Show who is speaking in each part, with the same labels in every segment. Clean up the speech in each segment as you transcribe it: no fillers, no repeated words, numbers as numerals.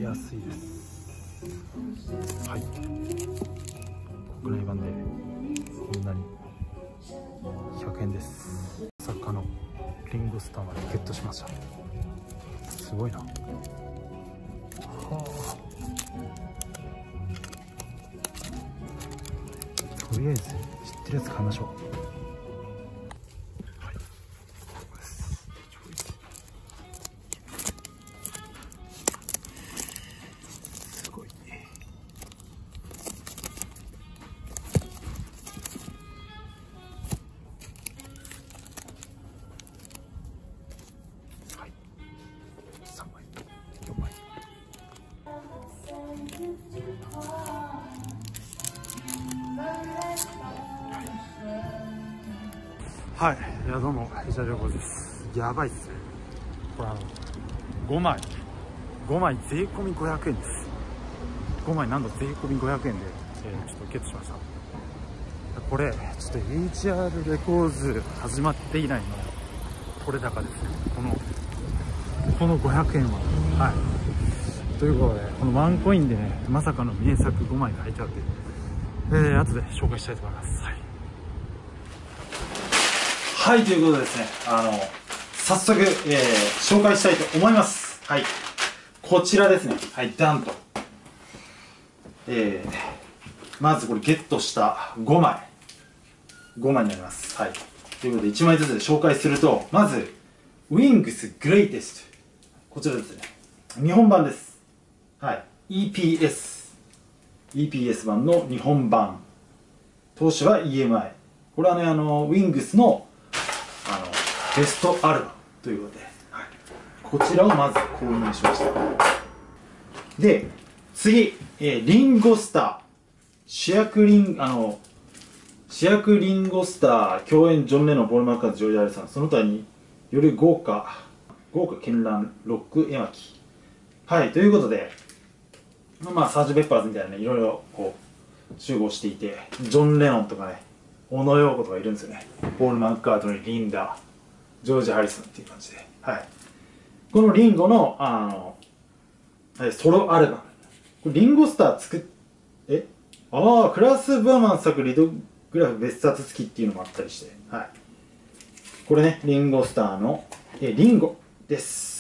Speaker 1: 安いです。はい、国内版でこんなに100円です。まさかのリンゴスターまでゲットしました。すごいな。はあ、とりあえず知ってるやつ買いましょう。はい、ここです。すごいね。はい、3枚4枚。はい、いやどうも石田涼子です。やばいっすね。これ5枚税込み500円です。5枚なんと税込み500円で、ちょっとゲットしました。これちょっと HR レコーズ始まって以来の取れ高ですね。この500円は。はい、ということでこのワンコインでね、まさかの名作5枚が入ってあって、後で紹介したいと思います。はい、ということでですね、早速、紹介したいと思います。はい、こちらですね。はい、ダンと。まずこれゲットした5枚になります。はい、ということで1枚ずつで紹介すると、まず Wings Greatest、 こちらですね、日本版です。はい、EPS 版の日本版、投資は EMI。 これはね、Wings のベストアルバムということで、はい、こちらをまず購入しました。で、次、リンゴスター、主役リンゴスター、共演ジョン・レノン、ポール・マッカート、ジョージ・ハリソン、その他により豪華絢爛ロック絵巻。はい、ということで、まあサージ・ペッパーズみたいなね、いろいろこう集合していて、ジョン・レノンとかね、小野洋子とかいるんですよね。ポール・マッカートにリンダ、ジョージ・ハリソンっていう感じで、はい、このリンゴのソロアルバム、これリンゴスタークラス・バーマン作リドグラフ別冊付きっていうのもあったりして、はい、これね、リンゴスターのリンゴです。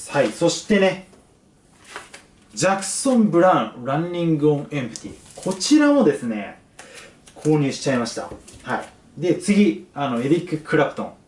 Speaker 1: はい、そしてね、ジャクソン・ブラウンランニング・オン・エンプティ、こちらもですね購入しちゃいました。はい、で次、エリック・クラプトン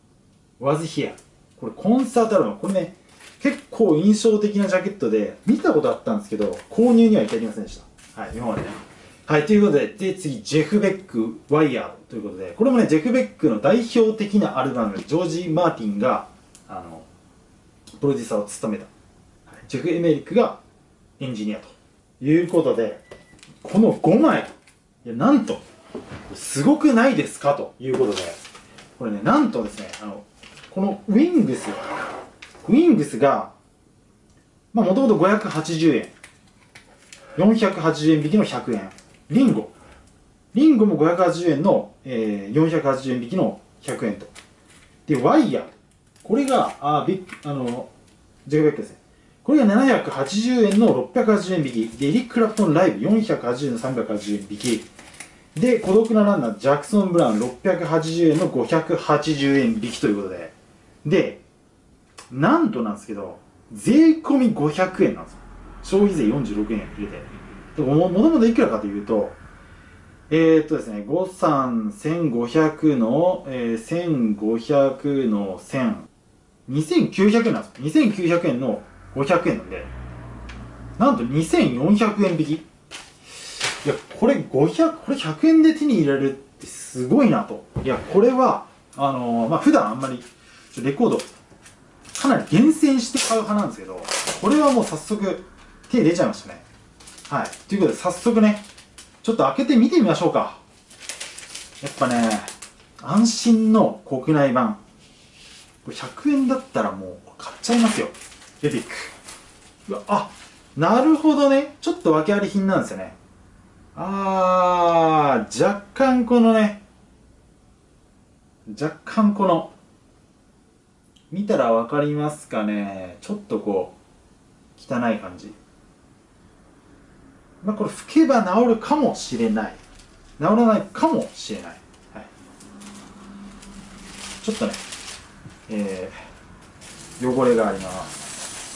Speaker 1: Was Here、 これコンサートアルバム、これね結構印象的なジャケットで見たことあったんですけど購入には至りませんでした。はい、今までね。はい、ということで、次ジェフ・ベックワイヤードということで、これもねジェフ・ベックの代表的なアルバム、ジョージ・マーティンがプロデューサーを務めた、はい、ジェフ・エメリックがエンジニアということで、この5枚、いやなんとすごくないですかということで、これねなんとですね、このウィングスがもともと580円、480円引きの100円、リンゴも580円の、480円引きの100円と。で、ワイヤー、これがジェフ・ベックですね。これが780円の680円引き。で、エリック・クラプトンライブ480円の380円引き。で、孤独なランナー、ジャクソン・ブラウン680円の580円引きということで。で、なんとなんですけど、税込み500円なんですよ。消費税46円入れて。もともといくらかというと、ですね、5、3、1500の、1500の1000、2900円なんですよ。2900円の500円なんで、なんと2400円引き。いや、これ100円で手に入れられるってすごいなと。いや、これは、普段あんまり、レコード、かなり厳選して買う派なんですけど、これはもう早速、手出ちゃいましたね。はい。ということで、早速ね、ちょっと開けてみてみましょうか。やっぱね、安心の国内版。これ100円だったらもう買っちゃいますよ。エピック。うわ、なるほどね。ちょっと訳あり品なんですよね。若干この、見たらわかりますかね。ちょっとこう、汚い感じ。 まあこれ拭けば治るかもしれない。治らないかもしれない。はい、ちょっとね、汚れがあります。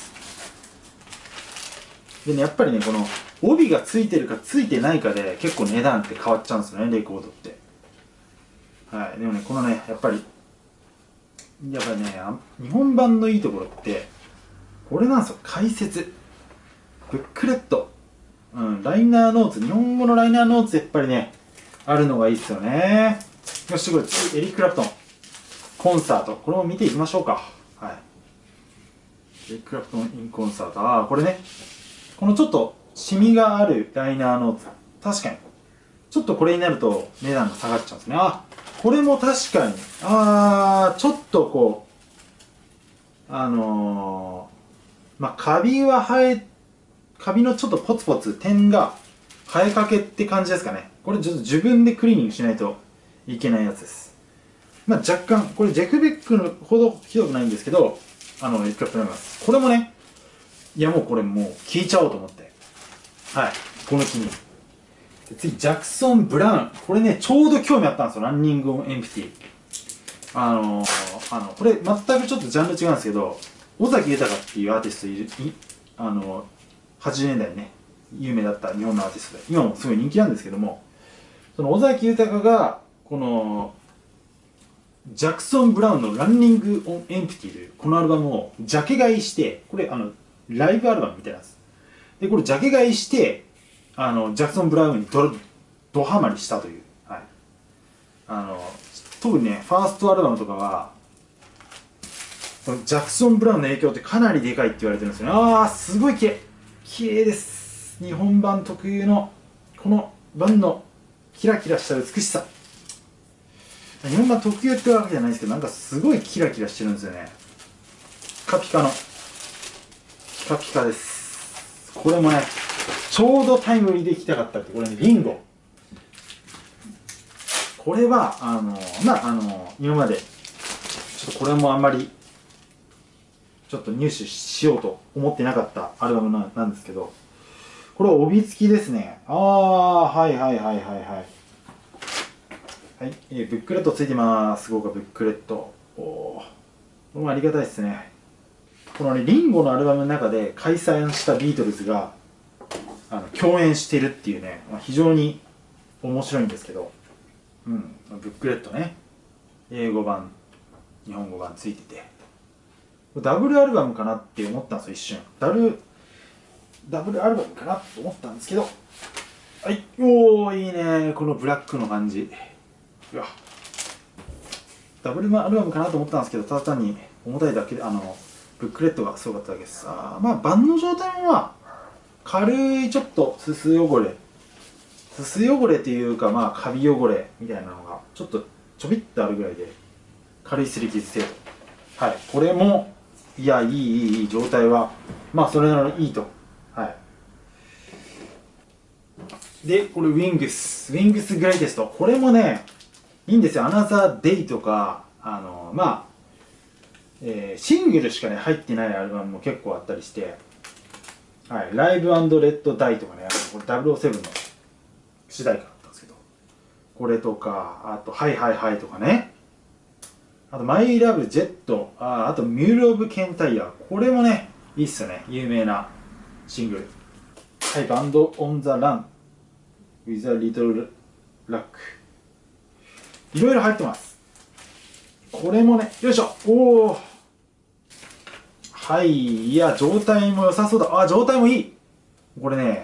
Speaker 1: でね、やっぱりね、この帯がついてるかついてないかで結構値段って変わっちゃうんですよね、レコードって。はい、でもね、このね、やっぱりね、日本版のいいところって、これなんですよ、解説。ブックレット。うん、ライナーノーツ、日本語のライナーノーツ、やっぱりね、あるのがいいっすよね。よし、これ次、エリック・クラプトン。コンサート。これも見ていきましょうか。はい。エリック・クラプトン・イン・コンサート。ああ、これね。このちょっと、シミがあるライナーノーツ。確かに。ちょっとこれになると値段が下がっちゃうんですね。あ、これも確かに。ああ、ちょっとこう、まあ、カビのちょっとポツポツ点が生えかけって感じですかね。これちょっと自分でクリーニングしないといけないやつです。まあ、若干、これジェクベックのほどひどくないんですけど、エックラプトンます。これもね、いやもうこれもう聞いちゃおうと思って。はい、この機に。次、ジャクソン・ブラウン。これね、ちょうど興味あったんですよ。ランニング・オン・エンプティ。これ全くちょっとジャンル違うんですけど、尾崎豊っていうアーティスト80年代にね、有名だった日本のアーティストで、今もすごい人気なんですけども、その尾崎豊が、この、ジャクソン・ブラウンのランニング・オン・エンプティという、このアルバムをジャケ買いして、これ、ライブアルバムみたいなんです。で、これジャケ買いして、ジャクソン・ブラウンにドハマりしたという。はい。特にね、ファーストアルバムとかは、ジャクソン・ブラウンの影響ってかなりでかいって言われてるんですよね。ああ、すごい綺麗。綺麗です。日本版特有の、この版のキラキラした美しさ。日本版特有ってわけじゃないですけど、なんかすごいキラキラしてるんですよね。ピカピカの。ピカピカです。これもね、ちょうどタイムリーでいきたかったって、これね、リンゴ。これは、今まで、ちょっとこれもあんまり、ちょっと入手しようと思ってなかったアルバムなんですけど、これは帯付きですね。ああ、はいはいはいはいはい。はい、ブックレットついてます。豪華ブックレット。おお、これもありがたいですね。このね、リンゴのアルバムの中で解散したビートルズが、共演してるっていうね、非常に面白いんですけど、うん、ブックレットね、英語版、日本語版ついてて、ダブルアルバムかなって思ったんですよ、一瞬。ダブルアルバムかなと思ったんですけど、はい、おー、いいね、このブラックの感じ。うわ、ダブルアルバムかなと思ったんですけど、ただ単に重たいだけで、ブックレットがすごかっただけです。まあ、盤の状態もまあ、軽いちょっとすす汚れというか、まあ、カビ汚れみたいなのが、ちょっとちょびっとあるぐらいで、軽い擦り傷程度。はい、これも、いや、いい状態は、まあ、それなりにいいと。はい。で、これ、ウィングスグレイテスト。これもね、いいんですよ。アナザーデイとか、まあ、シングルしかね、入ってないアルバムも結構あったりして、はい、ライブ&レッド・ダイとかね、これ007の主題歌だったんですけど、これとか、あと、はいはいはいとかね、あと、マイ・ラブ・ジェット、あと、ミュール・オブ・ケンタイヤ、これもね、いいっすよね、有名なシングル。はい、バンド・オン・ザ・ラン、ウィザ・リトル・ラック。いろいろ入ってます。これもね、よいしょ、おお。はい、いや、状態も良さそうだ。状態もいい。これね、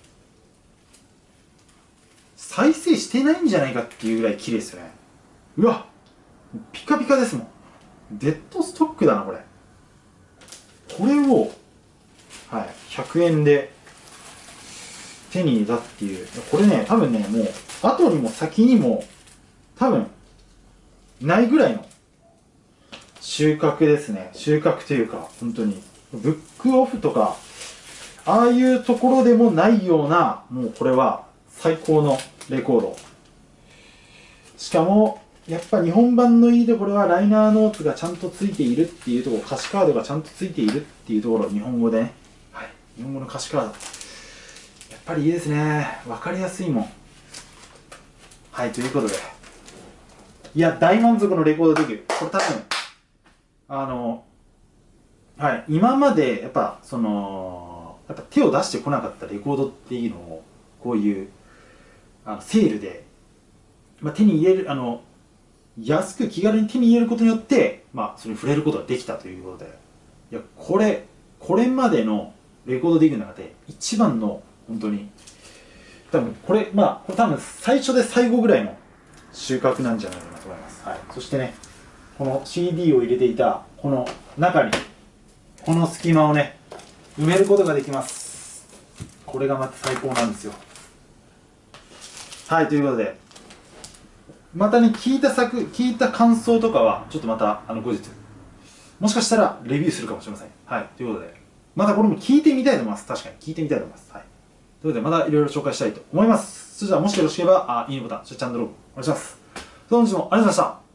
Speaker 1: 再生してないんじゃないかっていうぐらい綺麗ですよね。うわ、ピカピカですもん。デッドストックだな、これ。これを、はい、100円で手に入れたっていう。これね、多分ね、もう、後にも先にも、多分、ないぐらいの収穫ですね。収穫というか、本当に。ブックオフとか、ああいうところでもないような、もうこれは最高のレコード。しかも、やっぱ日本版のいいところはライナーノーツがちゃんとついているっていうところ、歌詞カードがちゃんとついているっていうところ、日本語でね。はい。日本語の歌詞カード。やっぱりいいですね。わかりやすいもん。はい、ということで。いや、大満足のレコードデビュー。これ多分、はい、今まで、やっぱ手を出してこなかったレコードっていうのを、こういう、セールで、手に入れる、安く気軽に手に入れることによって、それに触れることができたということで、いや、これまでのレコードデビューの中で、一番の、本当に、多分これ多分最初で最後ぐらいの収穫なんじゃないかなと思います。はい。そしてね、この CD を入れていた、この中に、この隙間をね、埋めることができます。これがまた最高なんですよ。はい、ということで、またね、聞いた感想とかは、ちょっとまた、後日、もしかしたらレビューするかもしれません。はい、ということで、またこれも聞いてみたいと思います。確かに、聞いてみたいと思います。はい。ということで、またいろいろ紹介したいと思います。それでは、もしよろしければ、いいねボタン、そしてチャンネル登録お願いします。本日もありがとうございました。